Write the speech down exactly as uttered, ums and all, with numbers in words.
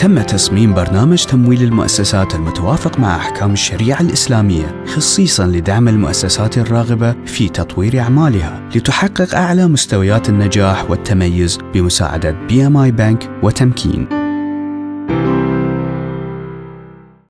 تم تصميم برنامج تمويل المؤسسات المتوافق مع أحكام الشريعة الإسلامية خصيصاً لدعم المؤسسات الراغبة في تطوير أعمالها لتحقق أعلى مستويات النجاح والتميز بمساعدة بي إم آي Bank وتمكين.